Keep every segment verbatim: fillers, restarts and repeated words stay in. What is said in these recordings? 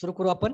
सुरू करू आपण.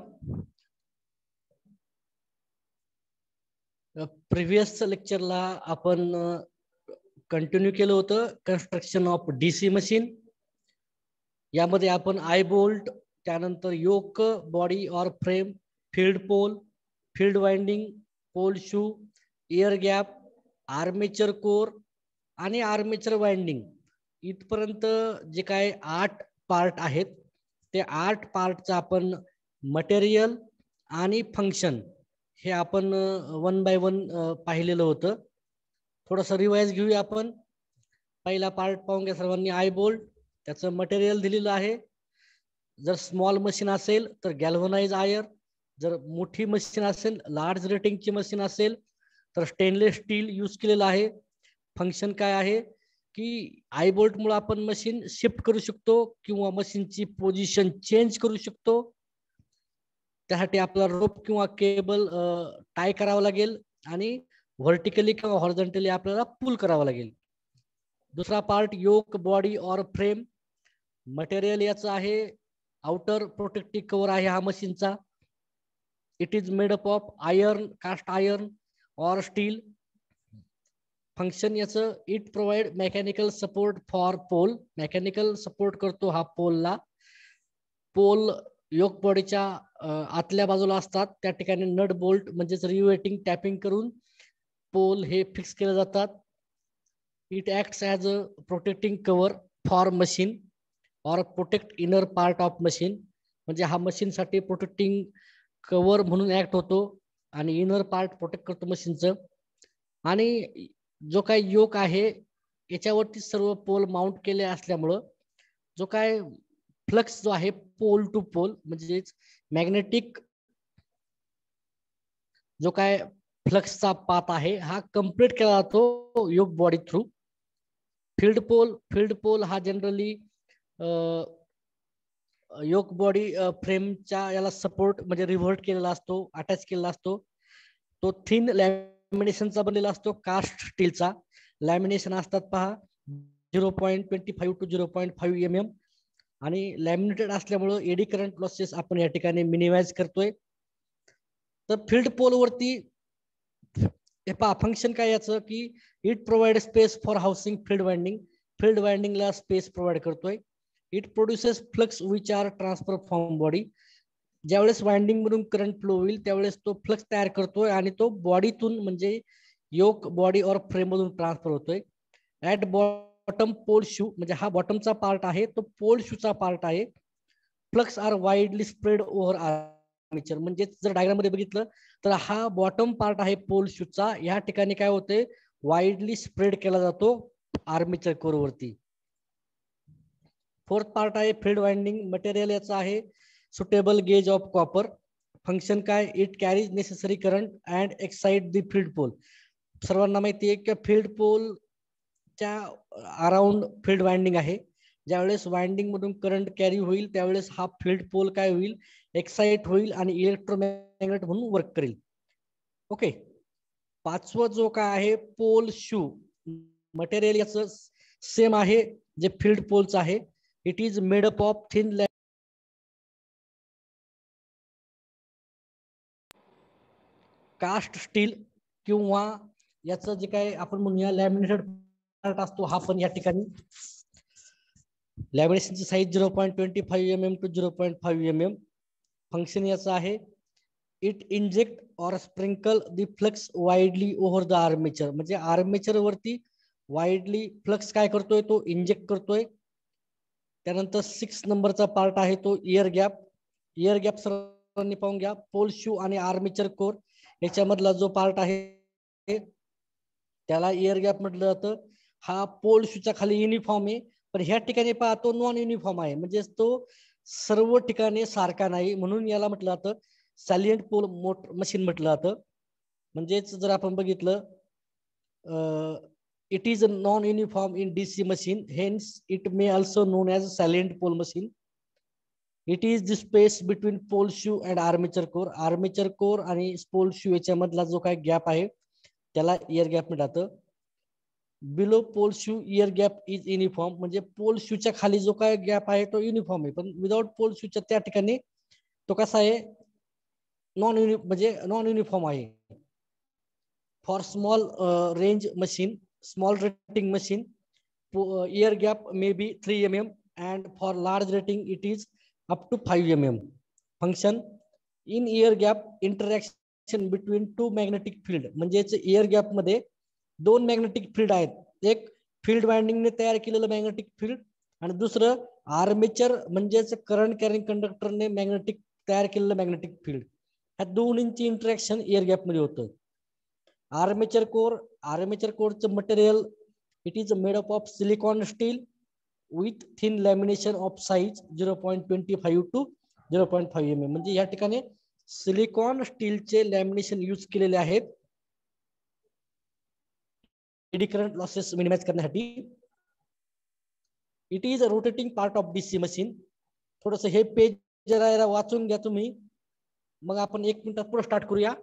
प्रिव्हियस लेक्चरला आपण कंटिन्यू केलं होतं कन्स्ट्रक्शन ऑफ डीसी मशीन. यामध्ये आपण आय बोल्ट, त्यानंतर योक, बॉडी और frame, field pole, field winding, pole shoe, air gap, armature core आणि आर्मेचर वाइंडिंग इथपर्यंत जे काय आठ पार्ट आहेत ते आठ पार्टचा आपण मटेरियल आणि फंक्शन हे आपण वन बाय वन पाहिलेलं होतं. थोडंसं रिवाइज घेऊया आपण. पहिला पार्ट पाहून घ्या सर्वांनी. आय बोल्ट, त्याचं मटेरियल दिलेलं आहे. जर स्मॉल मशीन असेल तर गॅल्व्हनाइज आयर, जर मोठी मशीन असेल लार्ज रेटिंगची मशीन असेल तर स्टेनलेस स्टील यूज केलेलं आहे. फंक्शन काय आहे की आय बोल्ट मुळे आपण मशीन शिफ्ट करू शकतो किंवा मशीनची पोझिशन चेंज करू शकतो. त्यासाठी आपल्याला रोप किंवा केबल टाय करावं लागेल आणि व्हर्टिकली किंवा हॉरिझॉन्टली आपल्याला पुल करावं लागेल. दुसरा पार्ट योक, बॉडी और फ्रेम. मटेरियल याचं आहे आउटर प्रोटेक्टिव्ह कव्हर आहे हा मशीनचा. It is made up of iron, cast iron और स्टील. फंक्शन याचं it provide mechanical support for pole. Mechanical support करतो हा पोलला. पोल योक बॉडीच्या आतल्या बाजूला असतात, त्या ठिकाणी नट बोल्ट म्हणजेच रिवेटिंग टॅपिंग करून पोल हे फिक्स केले जातात. It acts as a protecting cover for machine और protect inner part of machine. म्हणजे हा मशीनसाठी प्रोटेक्टिंग कव्हर म्हणून ऍक्ट होतो आणि इनर पार्ट प्रोटेक्ट करतो मशीनचं. आणि जो काय योक आहे याच्यावरती सर्व पोल माउंट केले असल्यामुळं जो काय फ्लक्स जो आहे पोल टू पोल म्हणजेच मॅग्नेटिक जो काय फ्लक्सचा पाथ आहे हा कम्प्लीट केला जातो yoke body through. Field pole, field pole हा जनरली योक बॉडी फ्रेमच्या याला सपोर्ट म्हणजे रिव्हर्ट केलेला असतो, अटॅच केलेला असतो. तो थिन लॅमिनेशनचा बनलेला असतो, कास्ट स्टीलचा. लॅमिनेशन असतात पहा zero point twenty five to zero point five M M आणि लॅमिनेटेड असल्यामुळं एडी करंट लॉसेस आपण या ठिकाणी मिनिमाइज करतोय. तर फील्ड पोल वरती हे पहा फंक्शन काय याचं की it provide space for housing field winding. Field वाइंडिंगला स्पेस प्रोव्हाइड करतोय. It produces flux which are transfer from body. ज्यावेळेस वाइंडिंग मधून करंट फ्लो होईल त्यावेळेस तो फ्लक्स तयार करतोय आणि तो बॉडीतून म्हणजे योक, बॉडी और फ्रेम मधून ट्रान्सफर होतोय. ऍट बॉटम पोल शू म्हणजे हा बॉटमचा पार्ट आहे, तो पोल शूचा पार्ट आहे. Flux are widely spread over armature. म्हणजे जर डायग्राम मध्ये बघितलं तर हा बॉटम पार्ट आहे पोल शूचा, या ठिकाणी काय होते वाइडली स्प्रेड केला जातो आर्मेचर कोर वरती. फोर्थ पार्ट आहे फील्ड वाइंडिंग. मटेरियल याचं आहे suitable gauge of copper. Function काय it carries necessary current and excite the field pole. सर्वांना माहिती आहे की फील्ड पोलच्या अराउंड फील्ड वाइंडिंग आहे. ज्यावेळेस वाइंडिंग मधून करंट कॅरी होईल त्यावेळेस हा फील्ड पोल काय होईल एक्साइट होईल आणि इलेक्ट्रोमॅग्नेट म्हणून वर्क करेल. ओके. पाचवं जो काय आहे पोल शू. मटेरियल याचं सेम आहे जे फील्ड पोलचं आहे. It is made up of thin cast steel किंवा याचं जे काय आपण म्हणूया लॅमिनेटेड पार्ट असतो हा पण या ठिकाणी. लॅमिनेशनची size zero point twenty five M M to zero point five M M. Function याचं आहे it inject or sprinkle the flux widely over the armature. म्हणजे आर्मेचर वरती वाइडली फ्लक्स काय करतोय तो इंजेक्ट करतोय. त्यानंतर सिक्स नंबरचा पार्ट आहे तो एअर गॅप. एअर गॅप सर्वांनी पाहून घ्या. पोल शू आणि आर्मेचर कोर याच्यामधला जो पार्ट आहे त्याला एअर गॅप म्हटलं जातं. हा पोल शूच्या खाली युनिफॉर्म आहे पण ह्या ठिकाणी पाहतो नॉन युनिफॉर्म आहे म्हणजे तो सर्व ठिकाणी सारखा नाही म्हणून याला म्हटलं जातं सॅलियंट पोल मोटर मशीन म्हटलं जातं. म्हणजेच जर आपण बघितलं it is non uniform in DC machine hence it may also known as salient pole machine. It is the space between pole shoe and armature core. Armature core आणि pole shoe याच्यामधला जो काही गॅप आहे त्याला air gap म्हणतात. Below pole shoe air gap is uniform. म्हणजे pole शूच्या खाली जो काय गॅप आहे तो युनिफॉर्म आहे पण विदाउट पोल शूच्या त्या ठिकाणी तो कसा आहे, नॉन युनि म्हणजे नॉन युनिफॉर्म आहे. For small range machine, small rating machine, ear gap may be three millimeters, and for large rating it is up to five millimeters. Function: in ear gap, interaction between two magnetic field. म्हणजेच ear gap मध्ये दोन magnetic field आहेत. एक field winding ने तयार केलेलं magnetic field आणि दुसरं आर्मेचर म्हणजेच करंट कॅरिंग कंडक्टरने मॅग्नेटिक तयार केलेलं मॅग्नेटिक फील्ड. ह्या दोन्हींची इंटरॅक्शन एअर गॅप मध्ये होतं. आर्मेचर कोर, आर्मेचर कोरचं material, it is made up of silicon steel with thin lamination of size zero point two five to zero point five millimeters. म्हणजे या ठिकाणी सिलिकॉन स्टीलचे lamination use केलेले आहेत eddy current losses minimize करण्यासाठी. It is a rotating part of DC machine. थोडस हे page जरा वाचून घ्या तुम्ही, मग आपण एक मिनिटात पुढे स्टार्ट करूया.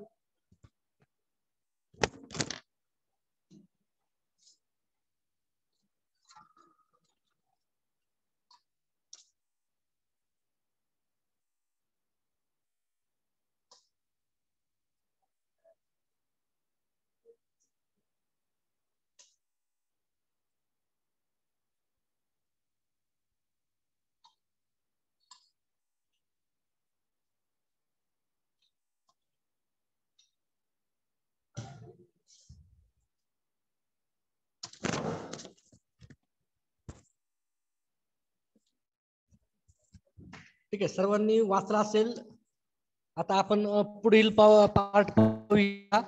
ठीक आहे, सर्वांनी वाचला असेल. आता आपण पुढील पार्ट पाहूया.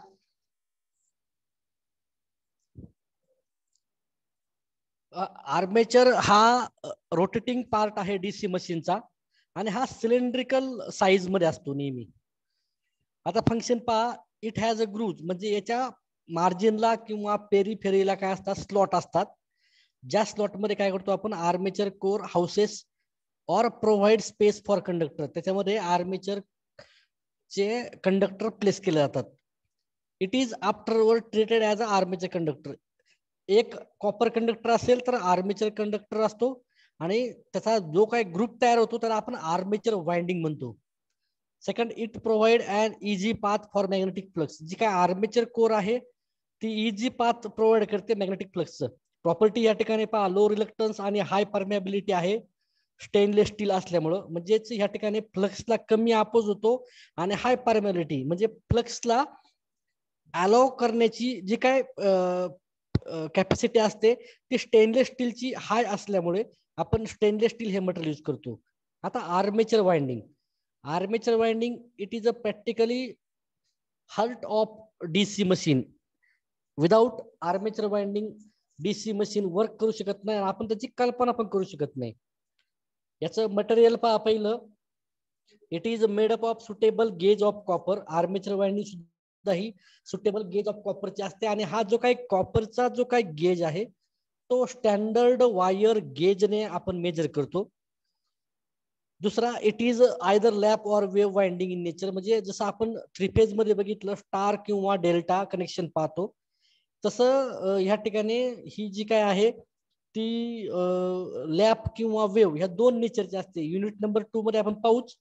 आर्मेचर हा रोटेटिंग पार्ट आहे डीसी मशीनचा आणि हा सिलेंड्रिकल साईज मध्ये असतो नेहमी. आता फंक्शन पहा, इट हॅज अ ग्रूव्ह, म्हणजे याच्या मार्जिनला किंवा पेरिफेरीला काय असतात, स्लॉट असतात. ज्या स्लॉट मध्ये काय करतो आपण, armature core houses or provide space for conductor, त्याच्यामध्ये आर्मेचर चे कंडक्टर प्लेस केले जातात. It is afterward treated as a armature conductor. एक कॉपर कंडक्टर असेल तर आर्मेचर कंडक्टर असतो आणि त्याचा जो काही ग्रुप तयार होतो त्याला आपण आर्मेचर वाइंडिंग म्हणतो. Second, it provide an easy path for magnetic flux. जी काय आर्मेचर कोर आहे ती इझी पाथ प्रोव्हाइड करते मॅग्नेटिक फ्लक्सचं. प्रॉपर्टी या ठिकाणी पहा, लो रिलक्टन्स आणि हाय परमेबिलिटी आहे स्टेनलेस स्टील असल्यामुळं. म्हणजेच या ठिकाणी फ्लक्सला कमी अपोज होतो आणि हाय परमेबिलिटी म्हणजे फ्लक्सला अलाव करण्याची जी काय कॅपॅसिटी असते ती स्टेनलेस स्टीलची हाय असल्यामुळे आपण स्टेनलेस स्टील हे मटेरियल यूज करतो. आता armature winding, armature winding it is a practically heart of DC machine. Without armature winding DC machine work करू शकत नाही, आपण त्याची कल्पना पण करू शकत नाही. याचं मटेरियल पहा पहिलं, it is made up of suitable gauge of copper. Armature winding सुद्धा ही सुटेबल गेज ऑफ कॉपरची असते आणि हा जो काही कॉपरचा जो काही गेज आहे तो स्टँडर्ड वायर गेजने आपण मेजर करतो. दुसरा, it is either lap or wave winding in nature. म्हणजे जसं आपण थ्री फेज मध्ये बघितलं स्टार किंवा डेल्टा कनेक्शन पाहतो, तसं ह्या ठिकाणी ही जी काय आहे ती लॅप किंवा वेव्ह ह्या दोन नेचरची असते. युनिट नंबर टू मध्ये आपण पाहूच,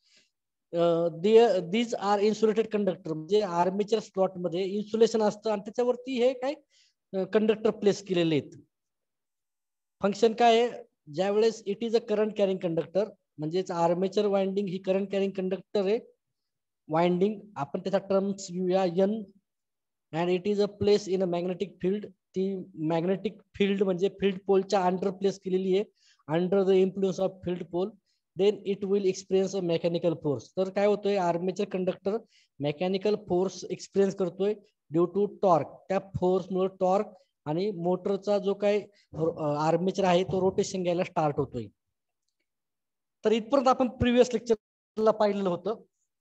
दीज आर इन्सुलेटेड कंडक्टर. म्हणजे आर्मेचर स्लॉट मध्ये इन्सुलेशन असतं आणि त्याच्यावरती हे काय कंडक्टर प्लेस केलेले आहेत. फंक्शन काय आहे, ज्यावेळेस it is a current carrying conductor, म्हणजेच आर्मेचर वाइंडिंग ही करंट कॅरिंग कंडक्टर आहे. वाइंडिंग आपण त्याचा टर्म्स घेऊया N, and it is a place in a magnetic field. ती मॅग्नेटिक फील्ड म्हणजे फील्ड पोलच्या अंडर प्लेस केलेली आहे, under the influence of field pole. Then it will experience a mechanical force. तर काय होतोय, armature conductor mechanical force experience करतोय due to torque. त्या फोर्समुळे टॉर्क आणि मोटरचा जो काही आर्मेचर आहे तो रोटेशन घ्यायला स्टार्ट होतोय. तर इथपर्यंत आपण प्रिव्हियस लेक्चरला पाहिलेलं होतं.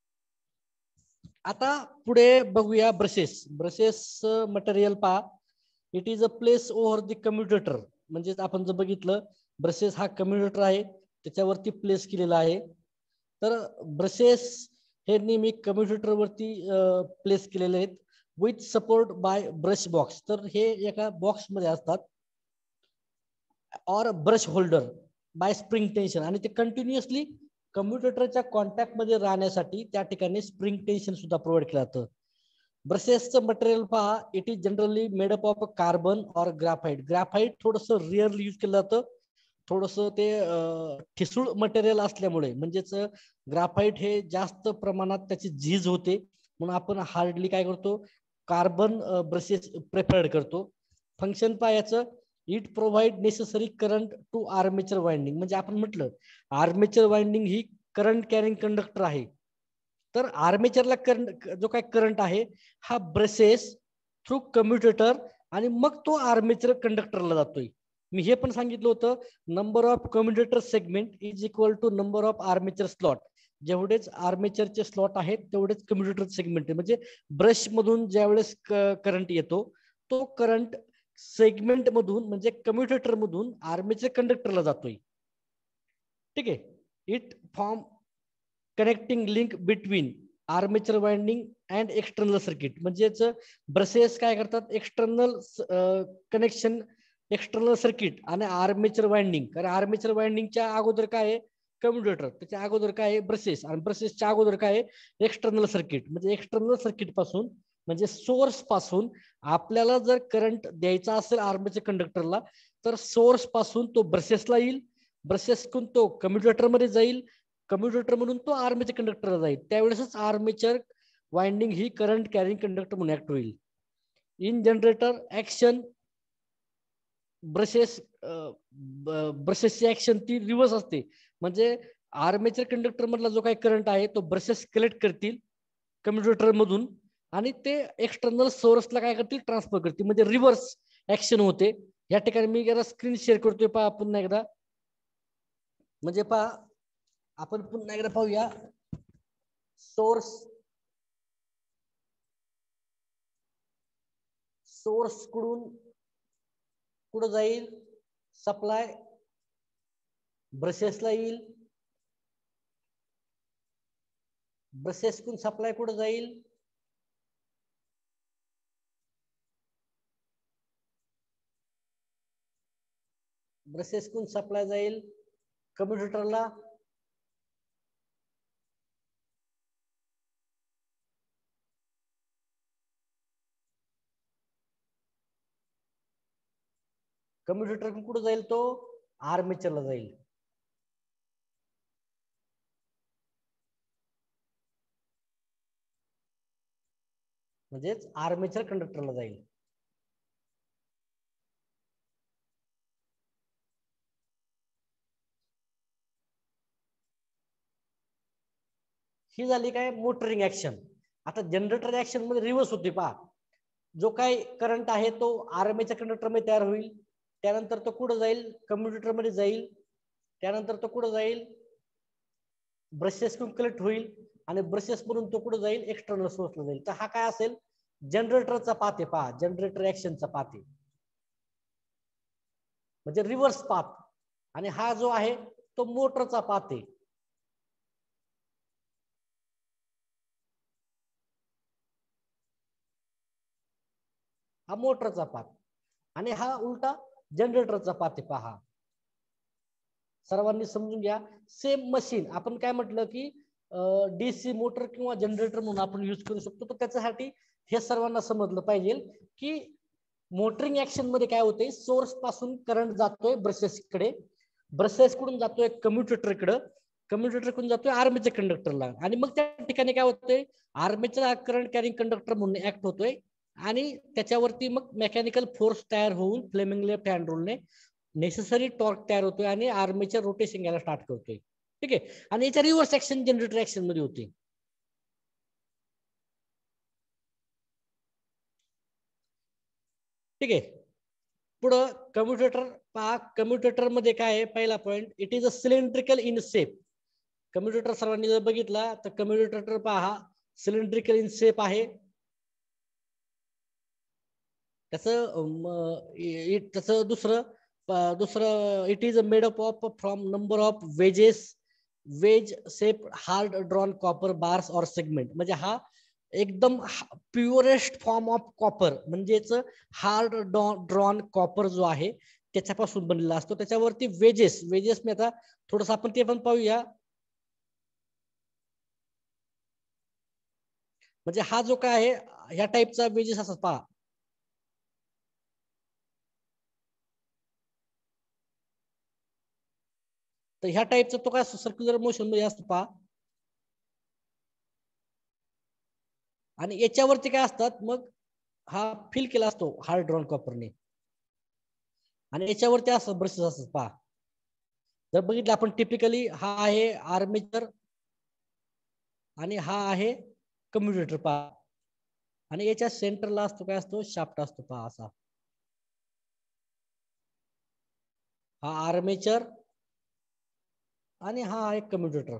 आता पुढे बघूया ब्रशेस. ब्रशेस मटेरियल पहा, it is a place over the commutator. म्हणजेच आपण जर बघितलं ब्रशेस हा कम्युटेटर आहे त्याच्यावरती प्लेस केलेला आहे. तर ब्रशेस हे नेहमी कम्युटेटर वरती प्लेस केलेले आहेत with support by brush box. तर हे एका बॉक्स मध्ये असतात or brush holder by spring tension, आणि ते कंटिन्युअसली कम्युटेटरच्या कॉन्टॅक्ट मध्ये राहण्यासाठी त्या ठिकाणी स्प्रिंग टेन्शन सुद्धा प्रोव्हाइड केलं जातं. ब्रशेसचं मटेरियल पहा, it is generally made up of carbon or graphite. Graphite थोडस रिअरली यूज केलं जातं, थोडस ते ठिसूळ मटेरियल असल्यामुळे, म्हणजेच ग्राफाइट हे जास्त प्रमाणात त्याची झीज होते, म्हणून आपण हार्डली काय करतो, कार्बन ब्रशेस प्रेफर्ड करतो. फंक्शन पहा याचं, it provide necessary current to armature winding. म्हणजे आपण म्हटलं आर्मेचर वाइंडिंग ही करंट कॅरिंग कंडक्टर आहे, तर आर्मेचरला करंट जो काय करंट आहे हा ब्रशेस थ्रू कम्युटेटर आणि मग तो आर्मेचर कंडक्टरला जातोय. मी हे पण सांगितलं होतं, number of commutator segment is equal to number of armature slot. जेवढेच आर्मेचरचे स्लॉट आहेत तेवढेच कम्युटेटर सेगमेंट आहे. म्हणजे ब्रश मधून ज्यावेळेस करंट येतो तो करंट सेगमेंट मधून म्हणजे कम्युटेटर मधून आर्मेचर कंडक्टरला जातोय. ठीक आहे. It form connecting link between armature winding and external circuit. म्हणजेच ब्रशेस काय करतात, एक्सटर्नल कनेक्शन एक्सटर्नल सर्किट आणि आर्मेचर वाइंडिंग. कारण आर्मेचर वाइंडिंगच्या अगोदर काय आहे कम्युटेटर, त्याच्या अगोदर काय आहे ब्रशेस, आणि ब्रशेसच्या अगोदर काय आहे एक्सटर्नल सर्किट. म्हणजे एक्सटर्नल सर्किट पासून म्हणजे सोर्स पासून आपल्याला जर करंट द्यायचा असेल आर्मेचर कंडक्टरला, तर सोर्स पासून तो ब्रशेसला येईल, ब्रशेसकडून तो कम्युटेटर मध्ये जाईल, कम्युटेटर म्हणून तो आर्मेचर कंडक्टरला जाईल. त्यावेळेसच आर्मेचर वाइंडिंग ही करंट कॅरिंग कंडक्टर म्हणून ऍक्ट होईल. इन जनरेटर ऍक्शन ब्रशेस ब्रशेसची ऍक्शन ती रिव्हर्स असते. म्हणजे आर्मेचर कंडक्टर मधला जो काही करंट आहे तो ब्रशेस कलेक्ट करतील कम्युटेटर मधून आणि ते एक्सटर्नल सोर्सला काय करतील ट्रान्सफर करतील. म्हणजे रिव्हर्स ऍक्शन होते. या ठिकाणी मी जरा स्क्रीन शेअर करतोय पहा पुन्हा एकदा. म्हणजे पहा आपण पुन्हा एकदा पाहूया. सोर्स सोर्स कडून कुठं जाईल, सप्लाय ब्रशेसला येईल, ब्रशेस कडून सप्लाय कुठं जाईल, ब्रशेस कडून सप्लाय जाईल कम्युटेटरला, कम्युटेटर कुठं जाईल तो आर्मेचरला जाईल. म्हणजेच आर्मेचर कंडक्टरला जाईल. ही झाली काय मोटरिंग ऍक्शन. आता जनरेटर ऍक्शन मध्ये रिव्हर्स होते पहा. जो काही करंट आहे तो आर्मेचर कंडक्टर मध्ये तयार होईल, त्यानंतर तो कुठं जाईल कम्युटेटर मध्ये जाईल, त्यानंतर तो कुठं जाईल ब्रशेस कडून कलेक्ट होईल आणि ब्रशेस मधून तो कुठं जाईल एक्सटर्नल सोर्सला जाईल. तर हा काय असेल जनरेटरचा पाथ आहे पहा, जनरेटर ऍक्शनचा पाथ आहे म्हणजे रिव्हर्स पाथ. आणि हा जो आहे तो मोटरचा पाथ आहे. हा मोटरचा पाथ आणि हा उलटा जनरेटरचा पाथ आहे पहा. सर्वांनी समजून घ्या. सेम मशीन आपण काय म्हटलं की डीसी मोटर किंवा जनरेटर म्हणून आपण यूज करू शकतो. तर त्याच्यासाठी हे सर्वांना समजलं पाहिजे की मोटरिंग ऍक्शन मध्ये काय होते, सोर्स पासून करंट जातोय ब्रशेसकडे, ब्रशेस कडून जातोय कम्युटेटरकडे, कम्युटेटर कडून जातोय आर्मेचर कंडक्टरला, आणि मग त्या ठिकाणी काय होतंय आर्मेचर करंट कॅरिंग कंडक्टर म्हणून ऍक्ट होतोय आणि त्याच्यावरती मग मेकॅनिकल फोर्स तयार होऊन फ्लेमिंग लेफ्ट हँड रूलने नेसेसरी टॉर्क तयार होतोय आणि आर्मेचर रोटेशन याला स्टार्ट करतोय. ठीक आहे. आणि याच्या रिव्हर्स ऍक्शन जनरेटर ऍक्शन मध्ये होते. ठीक आहे. पुढं कम्युटेटर पहा. कम्युटेटर मध्ये काय आहे, पहिला point, it is a cylindrical in shape. Commutator सर्वांनी जर बघितला तर कम्युटेटर पहा सिलेंड्रिकल इन शेप आहे. त्याचं त्याचं दुसरं दुसरं it is made up of from number of wedges wedge shape hard drawn copper bars or segment. म्हणजे हा एकदम प्युरेस्ट फॉर्म ऑफ कॉपर, म्हणजेच हार्ड ड्रॉन कॉपर जो आहे त्याच्यापासून बनलेला असतो. त्याच्यावरती वेजेस वेजेस मी आता थोडस आपण ते पण पाहूया. म्हणजे हा जो काय आहे ह्या टाईपचा वेजेस असतात पहा. तर ह्या टाईपचा तो काय सर्क्युलर मोशन मध्ये असतो पहा. आणि याच्यावरती काय असतात मग हा फिल केला असतो हार्ड ड्रॉन कॉपरने. आणि याच्यावरती असं ब्रशेस असतात पहा. जर बघितलं आपण टिपिकली हा आहे आर्मेचर आणि हा आहे कम्युटेटर पहा. आणि याच्या सेंटरला असतो काय असतो शाफ्ट असतो पहा असा. हा आर्मेचर आणि हा आहे कम्युटेटर.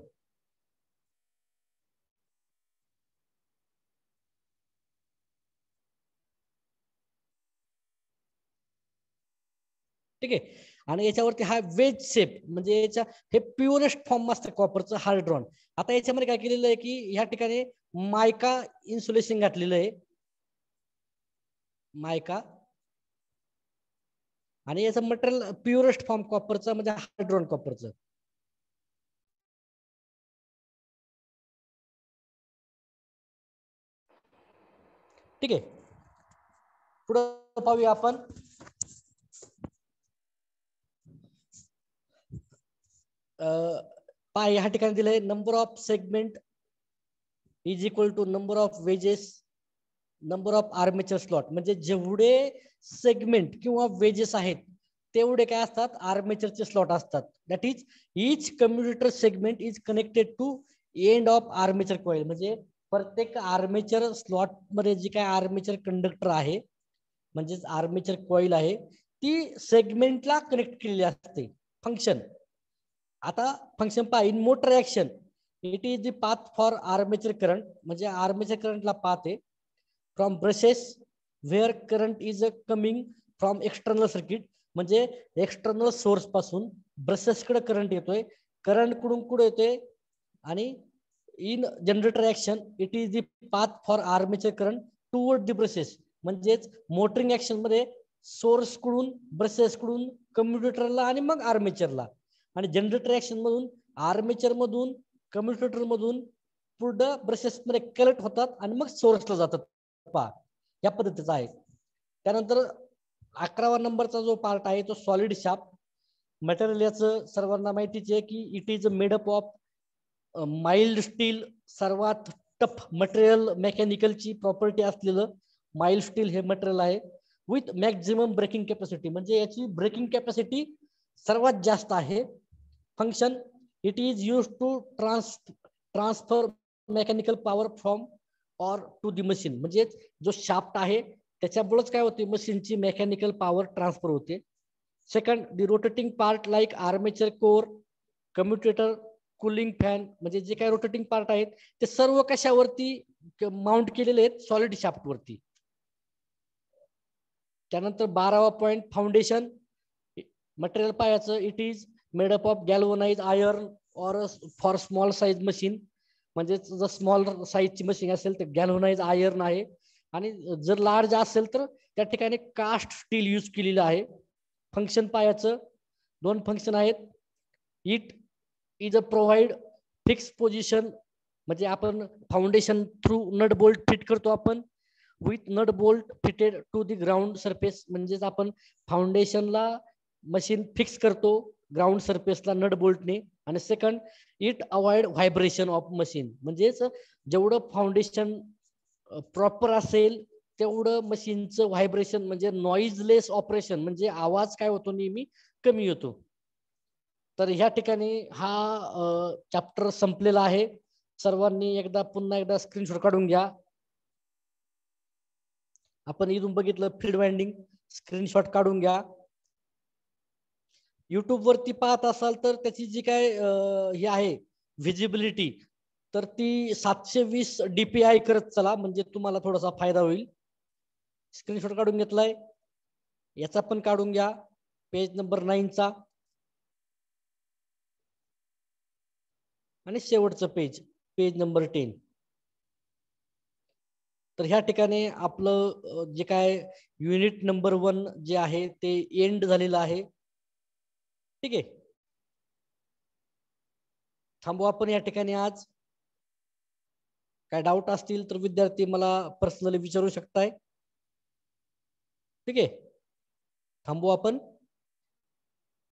ठीक आहे. आणि याच्यावरती हा वेज शेप म्हणजे याच्या हे प्युरेस्ट फॉर्म असतं कॉपरचं हार्ड ड्रॉन. आता याच्यामध्ये काय केलेलं आहे की ह्या ठिकाणी मायका इन्सुलेशन घातलेलं आहे. मायका आणि याचं मटेरियल प्युरेस्ट फॉर्म कॉपरचं म्हणजे हार्ड ड्रॉन कॉपरचं. ठीक आहे. पुढे पाहूया आपण. पहा ह्या ठिकाणी दिलंय number of segment is equal to number of wedges number of armature slot. म्हणजे जेवढे सेगमेंट किंवा वेजेस आहेत तेवढे काय असतात आर्मेचरचे स्लॉट असतात. That is each commutator segment is connected to end of armature coil. म्हणजे प्रत्येक आर्मेचर स्लॉट मध्ये जी काय आर्मेचर कंडक्टर आहे म्हणजेच आर्मेचर कॉइल आहे ती सेगमेंटला कनेक्ट केलेली असते. फंक्शन आता फंक्शन पहा. In motor action it is the path for armature current. म्हणजे आर्मेचर करंटला पाथ आहे from brushes where current is coming from external circuit. म्हणजे एक्सटर्नल सोर्स पासून ब्रशेस कडे करंट येतोय. करंट कडून कुठे येतोय आणि in generator action it is the path for armature current toward the brushes. म्हणजेच मोटरिंग ऍक्शन मध्ये सोर्स कडून ब्रशेस कडून कम्युटेटरला आणि मग आर्मेचरला. आणि जनरेटर ऍक्शन मधून आर्मेचर मधून कम्युटेटर मधून पुढे ब्रशेस मध्ये कलेक्ट होतात आणि मग सोर्सला जातात. पहा या पद्धतीचा आहे. त्यानंतर अकरावा नंबरचा जो पार्ट आहे तो सॉलिड शाफ्ट. मटेरियल याचं सर्वांना माहितीच आहे की it is made up of mild steel. सर्वात टफ मटेरियल मेकॅनिकलची प्रॉपर्टी असलेलं माइल्ड स्टील हे मटेरियल आहे. With maximum breaking capacity. म्हणजे याची ब्रेकिंग कॅपॅसिटी सर्वात जास्त आहे. Function it is use to trans transfer mechanical power from or to the machine. म्हणजे जो शाफ्ट आहे त्याच्यामुळेच काय होते मशीनची मेकॅनिकल पॉवर ट्रान्सफर होते. Second the rotating part like armature core commutator cooling fan. म्हणजे जे काही रोटेटिंग पार्ट आहेत ते सर्व कशावरती माउंट केलेले आहेत सॉलिड शाफ्ट वरती. त्यानंतर बारावा पॉइंट फाउंडेशन मटेरियल पायाचं it is made up of galvanize iron or for small size machine. म्हणजे जर स्मॉल साईजची मशीन असेल तर गॅल्वनाइज आयर्न आहे आणि जर लार्ज असेल तर त्या ठिकाणी कास्ट स्टील यूज केलेलं आहे. फंक्शन पायाचं दोन फंक्शन आहेत. It is a provide fix position. म्हणजे आपण foundation through nut bolt fit करतो आपण with nut bolt fitted to the ground surface. म्हणजेच आपण फाउंडेशनला मशीन फिक्स करतो ग्राउंड सरफेसला नट बोल्टने. आणि second it avoid vibration of machine. म्हणजेच जेवढं फाउंडेशन प्रॉपर असेल तेवढं मशीनचं व्हायब्रेशन म्हणजे नॉइजलेस ऑपरेशन म्हणजे आवाज काय होतो नेहमी कमी होतो. तर ह्या ठिकाणी हा चॅप्टर संपलेला आहे. सर्वांनी एकदा पुन्हा एकदा स्क्रीनशॉट काढून घ्या. आपण इथून बघितलं फील्ड वाइंडिंग स्क्रीनशॉट काढून घ्या. युट्यूब वरती पाहत असाल तर त्याची जी काय हे आहे व्हिजिबिलिटी तर ती सातशे वीस डीपीआय करत चला म्हणजे तुम्हाला थोडासा फायदा होईल. स्क्रीनशॉट काढून घेतलाय याचा पण काढून घ्या पेज नंबर नाईन चा आणि शेवटचं पेज पेज नंबर टेन. तर ह्या ठिकाणी आपलं जे काय युनिट नंबर वन जे आहे ते एंड झालेलं आहे. ठीक आहे. थांबू आपण या ठिकाणी आज. काय डाऊट असतील तर विद्यार्थी मला पर्सनली विचारू शकताय. ठीक आहे, थांबू आपण.